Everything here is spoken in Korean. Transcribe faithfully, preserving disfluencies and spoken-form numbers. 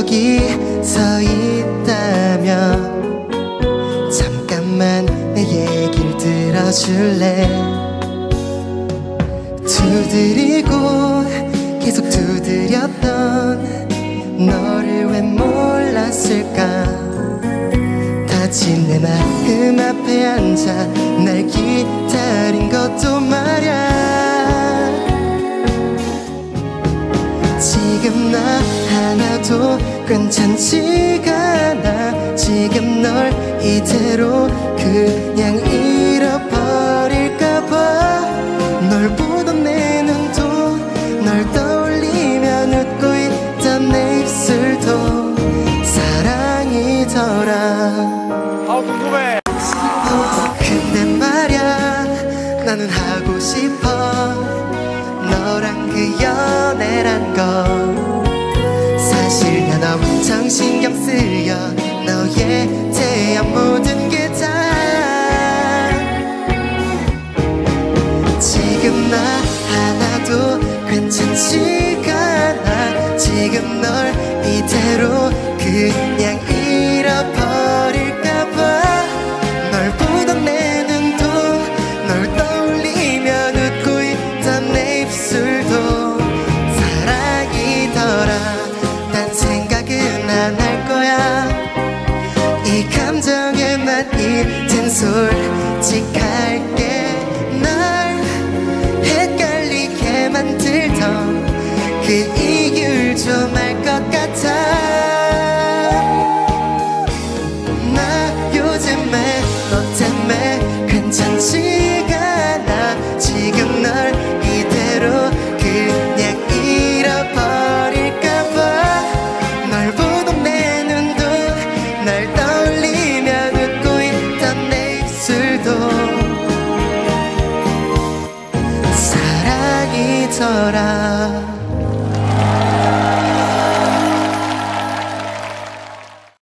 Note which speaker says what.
Speaker 1: 여기 서 있다면 잠깐만 내 얘길 들어줄래? 두드리고 계속 두드렸던 너를 왜 몰랐을까? 다친 내 마음 앞에 앉아 날 기다린 것도 말야. 지금 나 하나도 괜찮지가 않아. 지금 널 이대로 그냥 잃어버릴까봐. 널 보던 내 눈도 널 떠올리면 웃고 있던 내 입술도 사랑이더라.
Speaker 2: 아 궁금해.
Speaker 1: 근데 말야 나는 하고 싶어 너랑 그 연애란 거. 사실 난 엄청 신경 쓰여 너에 대한 모든 게 다. 지금 나 하나도 괜찮지가 않아. 지금 널 이대로 그냥 잃어버릴까봐. 널 보던 내 눈도 널 떠올리면 웃고 있던 내 입술도 사랑이더라. 딴 생각은 안 할 거야. 이 감정에만 이젠 솔직할게. 날 헷갈리게 만들던 그 이유를 좀 알 것 같아. 나 요즘에 너 때문에 괜찮지가 않아. 지금 널 이대로 그냥 잃어버릴까봐. 널 보던 내 눈도 날 떠올리면 웃고 있던 내 입술도 사랑이더라.